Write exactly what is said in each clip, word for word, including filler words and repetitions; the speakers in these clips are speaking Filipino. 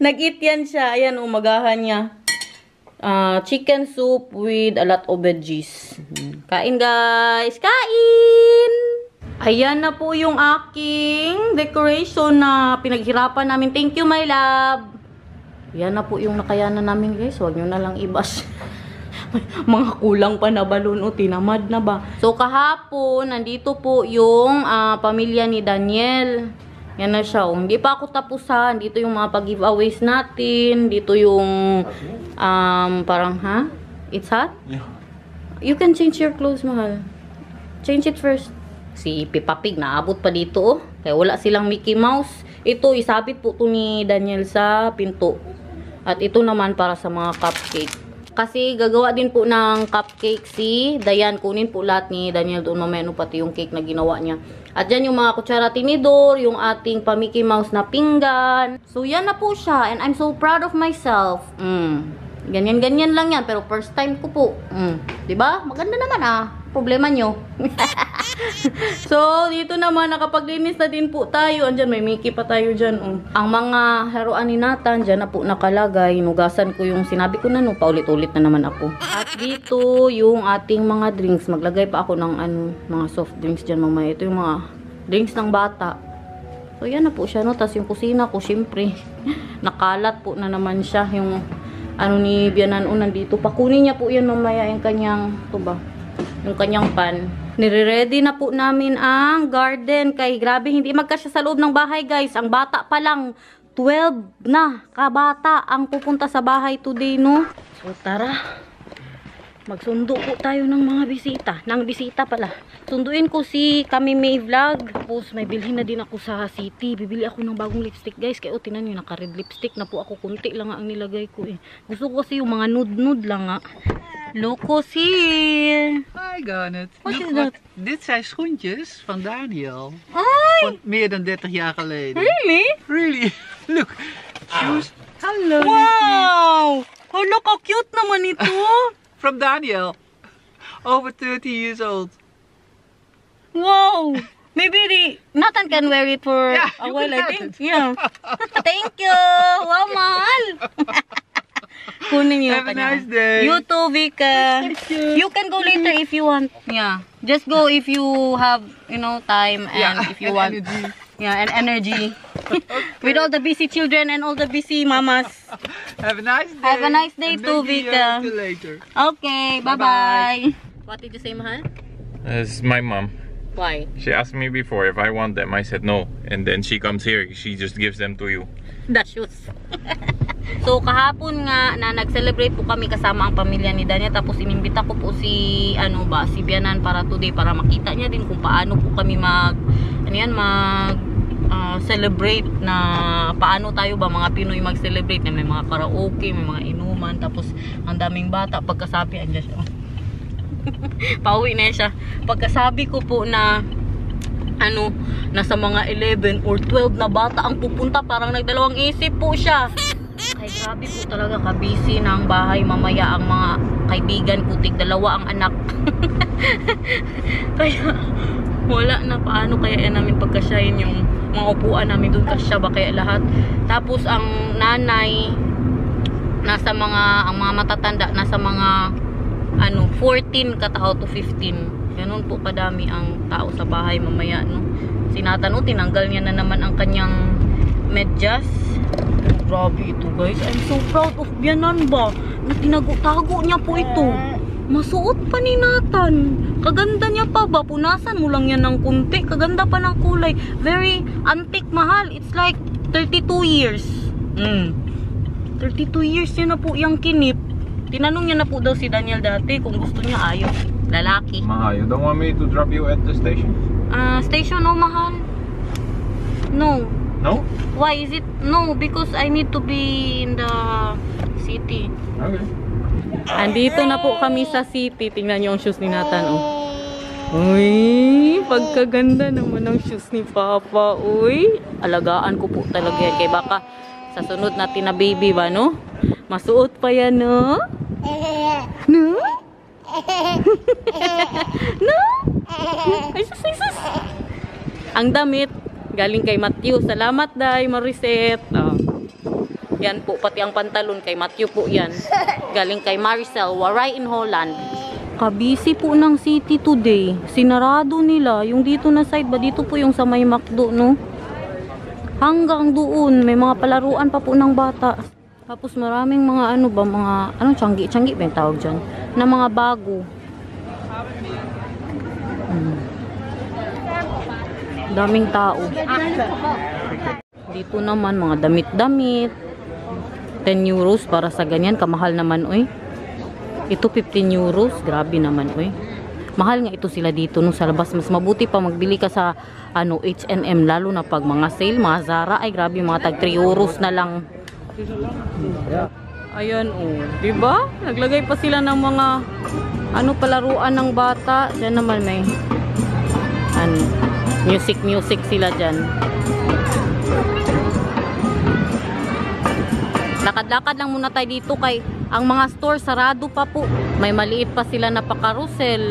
Nag-eat yan siya. Ayan, umagahan niya. Uh, chicken soup with a lot of veggies. Kain, guys! Kain! Ayan na po yung aking decoration na pinaghirapan namin. Thank you, my love! Ayan na po yung nakayanan namin, guys. Huwag nyo na lang ibas. Mga kulang pa na balon o tinamad na ba. So kahapon nandito po yung uh, pamilya ni Daniel. Yan na siya. Oh. Hindi pa ako tapusan. Dito yung mga pag-giveaways natin. Dito yung um, parang ha? It's hot? Yeah. You can change your clothes, mahal. Change it first. Si Peppa Pig naabot pa dito oh. Kaya wala silang Mickey Mouse. Ito isabit po to ni Daniel sa pinto. At ito naman para sa mga cupcake. Kasi gagawa din po ng cupcake si Dayan. Kunin po lahat ni Daniel doon mamaya no, pati yung cake na ginawa niya. At dyan yung mga kutsara tinidor, yung ating pa Mickey Mouse na pinggan. So yan na po siya and I'm so proud of myself. Mm. Ganyan-ganyan lang yan pero first time ko po. Mm. Diba? Maganda naman ah. Problema nyo. So, dito naman, nakapaglinis na din po tayo. Andyan, may Mickey pa tayo dyan. Oh. Ang mga laruan ni Nathan, dyan na po nakalagay. Nugasan ko yung sinabi ko na, no, paulit-ulit na naman ako. At dito, yung ating mga drinks. Maglagay pa ako ng ano, mga soft drinks dyan mamaya. Ito yung mga drinks ng bata. So, yan na po siya, no. Tapos yung kusina ko, syempre, nakalat po na naman siya. Yung ano ni Bianan, oh, nandito. Pakunin niya po yan mamaya, yung kanyang, ito ba? Yung kanyang pan. Nire-ready na po namin ang garden. Kay grabe, hindi magkasya sa loob ng bahay, guys. Ang bata pa lang, twelve na kabata ang pupunta sa bahay today, no? So, tara. Magsundo po tayo ng mga bisita. Nang bisita pala. Sunduin ko si Kami May Vlog. Tapos, may bilhin na din ako sa city. Bibili ako ng bagong lipstick, guys. Kaya, o, tinan nyo, naka-red lipstick na po ako. Kunti lang ang nilagay ko, eh. Gusto ko kasi yung mga nude-nude lang, nga. Loco's here. Hi, Garnet. What Look, is that? Wat, dit zijn schoentjes van Daniel. Hi! Van meer dan dertig jaar geleden. Really? Really? Look. Shoes. Hello. Wow! Oh, look how cute naman ito. From Daniel. Over thirty years old. Wow! Maybe the Nathan can wear it for Yeah, a you while, can I have think. it. Yeah. Thank you! Wow, mahal! Kunin niyo Have a nice day. You too, Vika. Thank you. You can go later if you want. Yeah. Just go if you have, you know, time and Yeah, if you and want. energy. Yeah, and energy. With all the busy children and all the busy mamas. Have a nice day. Have a nice day And too, maybe, Vika. uh, till later. Okay, bye-bye. What did you say, mahal? It's my mom. Why? She asked me before if I want them. I said no. And then she comes here. She just gives them to you. The shoes. So, kahapon nga na nag-celebrate po kami kasama ang pamilya ni Daniel. Tapos, inimbita ko po si, ano ba, si Bianan para today. Para makita niya din kung paano po kami mag, ano yan, mag, uh, celebrate na, paano tayo ba mga Pinoy mag-celebrate. May mga karaoke, may mga inuman. Tapos, ang daming bata. Pagkasabi, andyan siya. Pauwi na siya. Pagkasabi ko po na, ano, nasa mga eleven or twelve na bata ang pupunta, parang nagdalawang isip po siya. Ay, grabe po talaga kabisi ng bahay mamaya ang mga kaibigan ko, tig dalawa ang anak. Kaya, wala na paano kaya yan namin pagkasyahin yung mga upuan namin doon, kasya ba kaya lahat. Tapos, ang nanay, nasa mga, ang mga matatanda, nasa mga, ano, fourteen katao to fifteen. Ganun po kadami ang tao sa bahay mamaya, no. Sinatan, oh, tinanggal niya na naman ang kanyang medyas. Oh, grabe ito, guys. I'm so proud of Bianan ba na tinago-tago niya po ito. Masuot pa ni Nathan. Kaganda niya pa ba? Punasan mo lang yan ng kunti. Kaganda pa ng kulay. Very antique, mahal. It's like thirty-two years. Mm. thirty-two years niya na po yung kinip. Tinanong niya na po daw si Daniel dati kung gusto niya, ayaw. Lalaki. Mahal, you don't want me to drop you at the station? Ah, uh, station, no, mahal. No. No? Why is it? No, because I need to be in the city. Okay. Andito na po kami sa city. Tingnan niyo ang shoes ni Nathan, oh. Uy, pagkaganda naman ng shoes ni Papa. Uy, alagaan ko po talaga yan. Kaya baka sa sunod natin na baby ba, no? Masuot pa yan, no? No? No? Ay, sus, ay, sus. Ang damit galing kay Matthew. Salamat, Day, Mariset. Oh. Yan po, pati ang pantalon kay Matthew po yan. Galing kay Maricel, Waray in Holland. Kabisi po ng city today. Sinarado nila. Yung dito na side ba? Dito po yung sa may McDo, no? Hanggang doon, may mga palaruan pa po ng bata. Tapos maraming mga ano ba, mga, ano, tiyanggi-tiyanggi ba yung tawag dyan? Na mga bago. Hmm. Daming tao. Dito naman, mga damit-damit. ten euros para sa ganyan. Kamahal naman, oy. Ito, fifteen euros. Grabe naman, oy. Mahal nga ito sila dito no, sa labas. Mas mabuti pa magbili ka sa ano, H and M. Lalo na pag mga sale, mga Zara. Ay, grabe, mga tag three euros na lang. Ayan, oh. Diba? Naglagay pa sila ng mga ano, palaruan ng bata. Diyan naman may ano, music, music sila dyan. Lakad-lakad lang muna tayo dito kay ang mga store sarado pa po. May maliit pa sila na pa-carousel.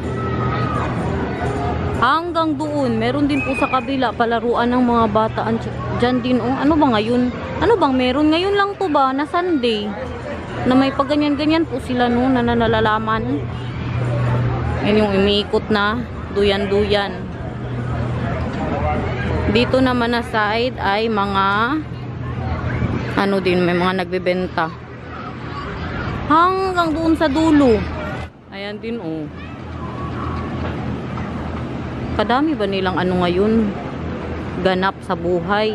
Hanggang doon, meron din po sa kabila palaruan ng mga bata. Diyan din, oh, ano ba ngayon? Ano bang meron? Ngayon lang to ba? Na Sunday. Na may pagganyan-ganyan po sila no, na nalalaman. Yan yung umiikot na duyan-duyan. Dito naman na side ay mga ano din, may mga nagbebenta. Hanggang doon sa dulo. Ayan din, oh. Kadami ba nilang ano ngayon? Ganap sa buhay.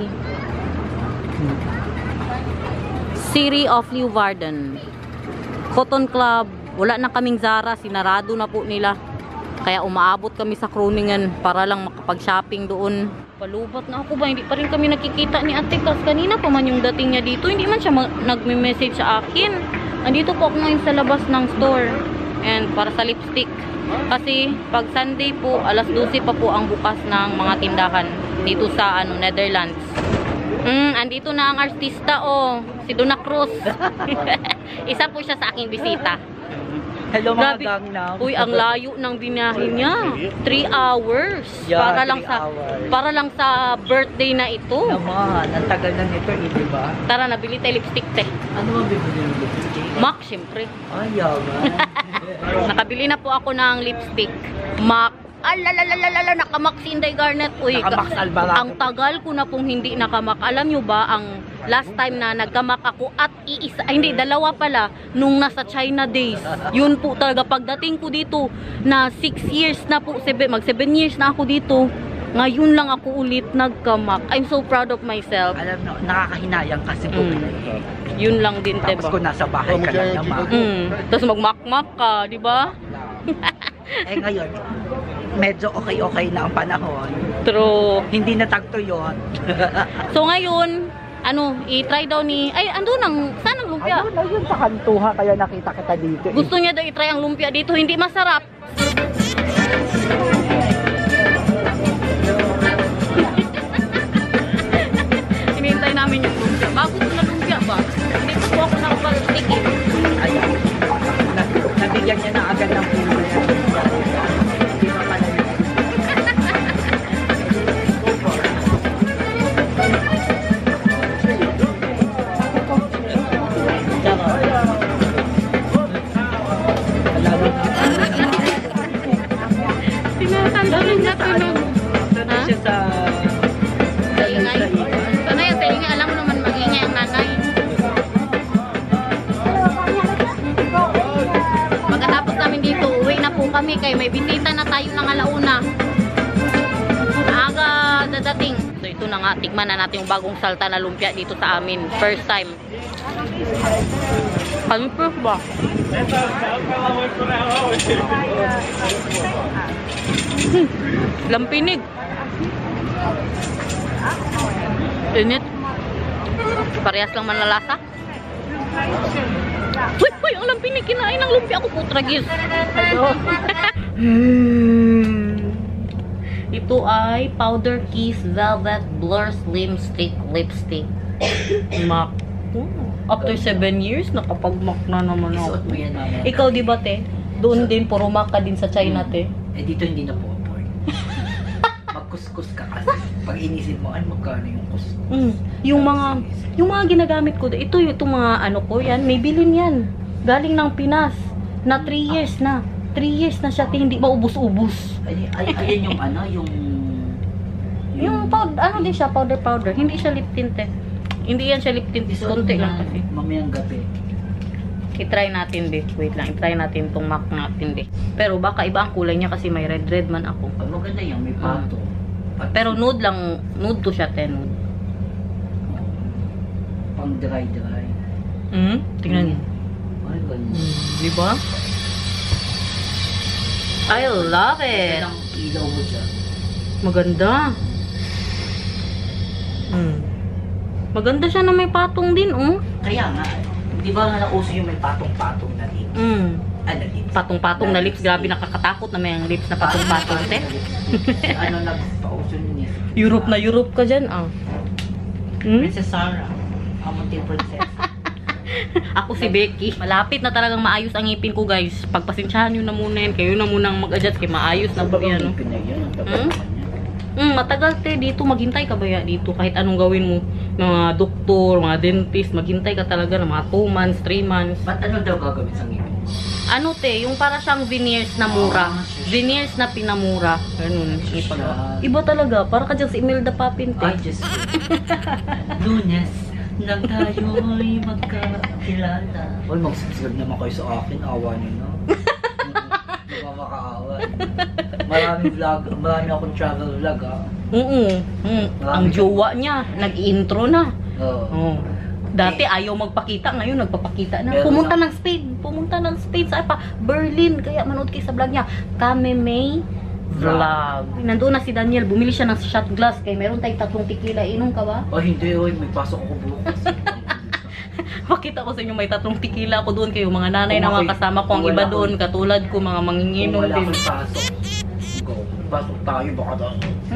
City of Leeuwarden. Cotton Club. Wala na kaming Zara. Sinarado na po nila. Kaya umaabot kami sa Kroningen para lang makapag-shopping doon. Palubat na ako ba? Hindi pa rin kami nakikita ni Ate Kas. Kanina pa man yung dating niya dito. Hindi man siya nagme-message sa akin. Andito po ako ngayon sa labas ng store. And para sa lipstick. Kasi pag Sunday po, alas dose pa po ang bukas ng mga tindahan. Dito sa ano, Netherlands. Mm, andito na ang artista, oh. Si Donna Cruz. Isa po siya sa aking bisita. Hello mga Grabe. Gangnam. Uy, ang layo ng binahe niya. three hours. Yeah, para lang three sa hours. para lang sa birthday na ito. Naman, ang tagal na nito, eh, di ba? Tara, nabili tayo lipstick, te. Ano ba bibili ng lipstick? MAC, syempre. Ay, yaman. Nakabili na po ako ng lipstick. MAC. Alalalalala, nakamak si Inday Garnet. Uy, Nakamak sa Alvarado. ang tagal ko na pong hindi nakamak. Alam nyo ba, ang last time na nagkamak ako at iisa, ay, hindi, dalawa pala, nung nasa China days. Yun po talaga, pagdating ko dito, na six years na po, seven, mag seven years na ako dito, ngayon lang ako ulit nagkamak. I'm so proud of myself. Alam mo, nakakahinayang kasi po. Mm. Yun lang din, Tapos diba? kung nasa bahay ka lang naman. Mm. Tapos magmakmak ka, di ba? Eh ngayon, medyo okay-okay na ang panahon. True. Hindi na tagtuyot. So ngayon, ano, i-try daw ni, ay, andun ang, saan ang lumpia? Ayun, ayun sa kantuha, kaya nakita kita dito. eh. Gusto niya daw i-try ang lumpia dito, hindi masarap. Hinihintay namin yung lumpia. Bago ko na lumpia ba? Hindi pa po ako nakapag-ticket. Ayan. Na- Nabigyan niya na agad ng pulo. Hindi pa pala yun. Tinatanggalin na tunog. Sana siya sa... Ingay. Sana yan, sa ingay. Alam mo naman mag-ingay ang nanay. Pagkatapos namin dito, uwi na po kami kay may bisita na tayo ng alauna. Aga dadating. So ito na nga, tikman na natin yung bagong salta na lumpia dito sa amin. First time. Ano po ba? Hmm, lampinig. Init. Parehas lang manlalasa. Uy, uy, ang lampinig. Kinain ng lumpia ako, putragis. Ito ay Powder Kiss Velvet Blur Slim Stick Lipstick. MAC. After seven years, nakapag-MAC na naman ako. Isuot mo yan, mama. Ikaw, di ba, te? Doon din, puro MAC ka din sa China, te. Eh dito hindi na po afford. Mag-kuskus ka kasi. Pag inisin mo, ano magkano yung kuskus? Mm. Yung mga, yung mga ginagamit ko, ito yung itong mga ano ko yan, may bilin yan. Galing ng Pinas. Na three years na. three years na siya, hindi maubos-ubos. Ay, ay, ayan yung ano, yung... Yung powder, ano din siya, powder powder. Hindi siya lip tint eh. Hindi yan siya lip tint, konti lang kasi. Mamayang gabi. I-try natin din. Wait lang, i-try natin tong MAC natin din. Pero baka iba ang kulay niya kasi may red-red man ako. Ay, maganda yan, may pato. At Pero nude lang, nude to siya, ten nude. pang dry-dry. Hmm? Tingnan niyo. Ay, ganun. Di ba? I love it. Ilang ilaw mo dyan. Maganda. Hmm. Maganda siya na may patong din, oh. Kaya nga, di ba nga nauso yung may patong-patong na lips? Hmm. Ah, na lips. Patong-patong na lips. Grabe, nakakatakot na may ang lips na patong-patong, te. Ano nagpauso niya? Europe na Europe ka dyan, ah. Hmm? Princess Sarah. Amunting princess. Ako si Becky. Malapit na talagang maayos ang ngipin ko, guys. Pagpasensyahan nyo na muna yan. Kayo na munang mag-adjust kay maayos na po yan. Hmm? Hmm, matagal te dito. Maghintay ka ba ya dito? Kahit anong gawin mo. Mga doktor, mga dentist. Maghintay ka talaga ng mga two months, three months. Ba't ano daw gagawin sa ngipin? Ano te, yung para siyang veneers na mura. Veneers na pinamura. Ganun. Ipagawa. Iba talaga. Para ka dyan si Imelda Papin te. Ay, just Lunes nang tayo'y magkakilala. Uy, mag-subscribe naman kayo sa akin. Awa niyo na. Nagmamakaawa. Maraming vlog, marami akong travel vlog, ah. Oo. Mm. Ang jowa niya, nag-intro na. Oo. Oh. Dati ayaw magpakita, ngayon nagpapakita na. Meron Pumunta na- ng Spain, pumunta ng Spain sa pa Berlin, kaya manood kayo sa vlog niya. Kame May Vlog. Nandoon na si Daniel, bumili siya ng shot glass kay meron tayong tatlong tequila. Inom ka ba? Oh, hindi, oy, may pasok ako bukas. Pakita ko sa inyo may tatlong tequila ako doon kayo mga nanay Kung na mga ako'y- kasama ko ang kung iba wala doon akong- katulad ko mga Kung manginginom wala din. akong pasok, go. Pasok tayo, baka daw.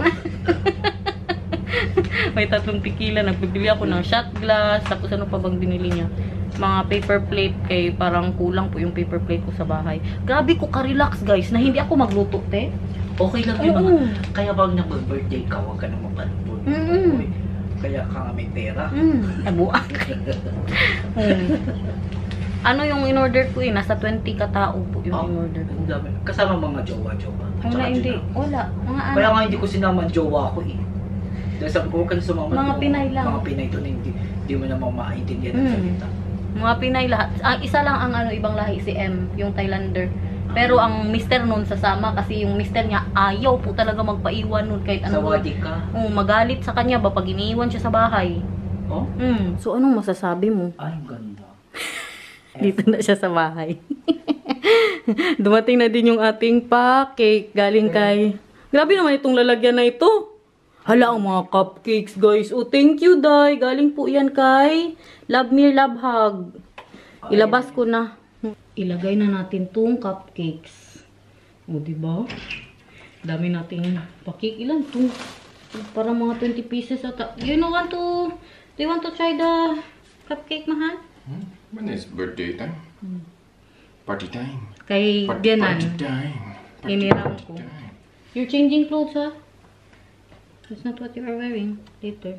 May tatlong tequila, nagbibili ako ng shot glass, tapos ano pa bang binili niya? Mga paper plate, kay parang kulang po yung paper plate ko sa bahay. Grabe ko ka-relax guys, na hindi ako magluto, te. Okay lang yung mga, Oo. kaya bang nag-birthday ka, huwag ka nang mapalipod. Mm-mm. Uy, kaya ka nga may pera. Mm, abuak. mm. Ano yung in-order ko eh, nasa twenty katao po yung Oh, in-order ko. ang dami. Kasama mga jowa-jowa. Wala, Tsaka hindi. Gina. Wala. Mga ano. Kaya nga hindi ko sinama ang jowa ko eh. Dahil sabi ko, huwag ka na sumama. Mga doon. Pinay lang. Mga Pinay doon, hindi, hindi mo naman maintindihan ang Mm. salita. Mga Pinay lahat. Ang isa lang ang ano ibang lahi si M, yung Thailander. Pero ang mister nun sasama kasi yung mister niya ayaw po talaga magpaiwan nun kahit Sa ano. wadi ka. Oh, magalit sa kanya ba pag iniwan siya sa bahay. Oh? Hmm. So anong masasabi mo? Ay, ang ganda. Dito na siya sa bahay. Dumating na din yung ating pa-cake galing kay... Grabe naman itong lalagyan na ito. Hala, ang mga cupcakes, guys. Oh, thank you, Day. Galing po yan kay Love Me, Love Hug. Ilabas ko na. Ilagay na natin tong cupcakes. O, oh, diba? Dami nating pa-cake. Ilan to? Parang mga twenty pieces ata. You know, want to... Do you want to try the cupcake, mahal? Hmm? When is birthday time? Hmm. Party time. Kay Party, Dianan. party time. Party, Hiniram party ko. time. You're changing clothes, ha? That's not what you are wearing. Later.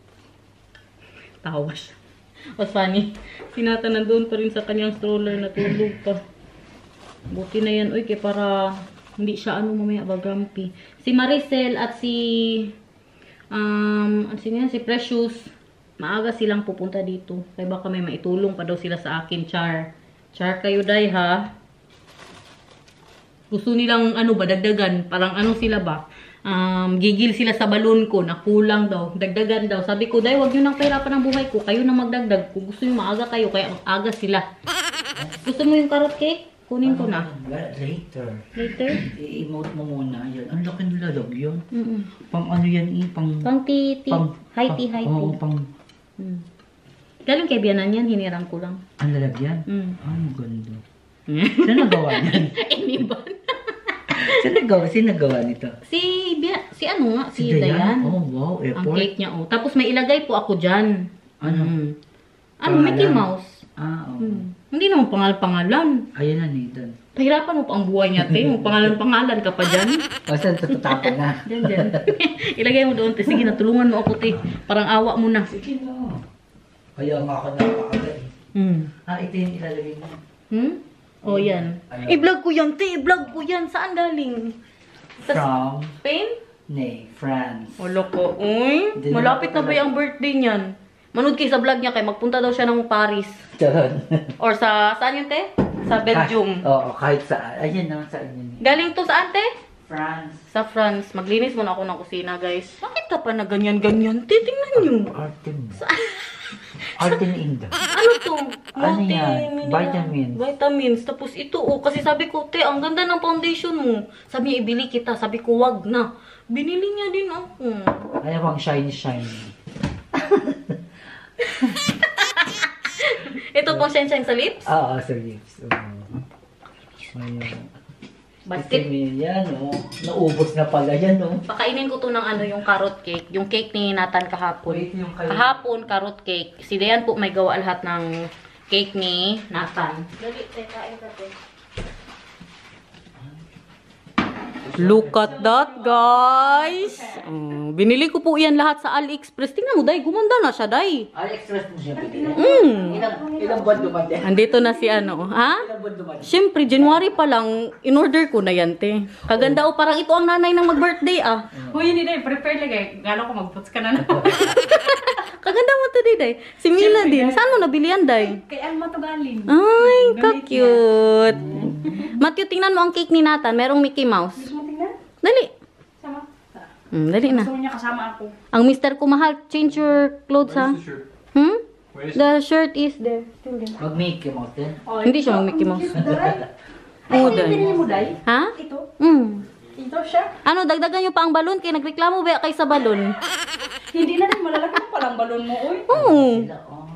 Tawa siya. Was funny. Sinata nandun pa rin sa kanyang stroller, natulog pa. Buti na yan, uy, kaya para hindi siya ano mamaya ba grumpy. Si Maricel at si um, ano sino yan? Si Precious. Maaga silang pupunta dito. Kaya baka may maitulong pa daw sila sa akin, Char. Char kayo, Day, ha? Gusto nilang, ano ba, dagdagan. Parang ano sila ba? Um, gigil sila sa balon ko na kulang daw. Dagdagan daw. Sabi ko, Day, wag nyo nang pahirapan ng buhay ko. Kayo na magdagdag. Kung gusto nyo maaga kayo, kaya aga sila. Gusto mo yung carrot cake? Kunin ko na. Later. Later? I-emote mo muna. Yan. Ang laki ng lalagyan. Mm -mm. Pang ano yan eh. Pang... Pang titi. pang High tea, high tea. Oo, pang... Mm. Galing kay Bianan yan, hiniram ko lang. Ang lalagyan? Mm. Ay, ang ganda. Saan nagawa yan? Iniban. Saan nagawa? Saan nagawa nito? Si Bia, si ano nga, si, Si Dayan. Dayan? Oh, wow. Ang Airport. cake niya, oh. Tapos may ilagay po ako dyan. Ano? Mm. Ano, Pangalan? Mickey Mouse. Ah, oo. Mm. Hindi naman pangal-pangalan. Ayun na, Nathan. Pahirapan mo pa ang buhay niya, te. Yung pangalan-pangalan ka pa dyan. O, saan tatapon na? Diyan, diyan. Ilagay mo doon, te. Sige, natulungan mo ako, te. Parang awa mo na. Sige na. Kaya nga ako napakagay. Hmm. Ah, ito yung ilalagay mo. Hmm? O, yan. Ayun. I-vlog ko yan, te. I-vlog ko yan. Saan galing? Sa From, Spain? nay, France. O, loko. Uy, Hindi malapit na na ba yung birthday niyan? Manood kayo sa vlog niya kay magpunta daw siya ng Paris. Charon. Or sa, saan yun, te? Sa Belgium. Oo, kahit saan. Ayun naman saan yun. Galing to saan, te? France. Sa France. Maglinis muna ako ng kusina, guys. Bakit ka pa na ganyan-ganyan? Titingnan nyo. Arte mo. Arte ni Inda. Ano to? Ano Multi- yan? mineral- Vitamins. Vitamins. Tapos ito, oh. Kasi sabi ko, te, ang ganda ng foundation mo. Sabi niya, ibili kita. Sabi ko, wag na. Binili niya din ako. Ano bang shiny shiny? Ito pong shine-shine sa lips. Oo, sa lips. Oo. Ayun. Basket. Ito yan, oh. Naubos na pala yan, oh. Pakainin ko to ng ano, yung carrot cake. Yung cake ni Nathan kahapon. Wait, yung kayo. Kahapon, carrot cake. Si Dayan po may gawa lahat ng cake ni Nathan. Dali, te, kain ka, te. Look at that, guys! Mm, binili ko po yan lahat sa AliExpress. Tingnan mo, Day. Gumanda na siya, Day. AliExpress mo siya pinili. Mm. Ilang, ilang buwan dumating? Andito na si ano, ha? Ilang buwan dumating? Siyempre, January pa lang, in-order ko na yan, te. Kaganda o, parang ito ang nanay ng mag-birthday, ah. Huy, hindi na, prepare lagay. Galo ko mag-puts ka na na. Kaganda mo to, Day. Si Mila din. Saan mo nabili yan, Day? Kay Alma to galing. Ay, Gamit ka-cute. Matthew, tingnan mo ang cake ni Nathan. Merong Mickey Mouse. Gusto mo tingnan? Dali. Sama? Hmm, dali na. Gusto mo niya kasama ako. Ang mister ko mahal, change your clothes, ha? Where's the shirt? Hmm? Where is The shirt is there. Still there. Mag-make him out din. Oh, Hindi siya mag Mickey Mouse. Ay, Oo, ito yung Day. binili mo, Day? Ha? Ito? Hmm. Ito siya? Ano, dagdagan nyo pa ang balon? Kaya nagreklamo ba kayo sa balon? Hindi na rin, malalaki pa palang balon mo, uy. Oo. Sila, oh.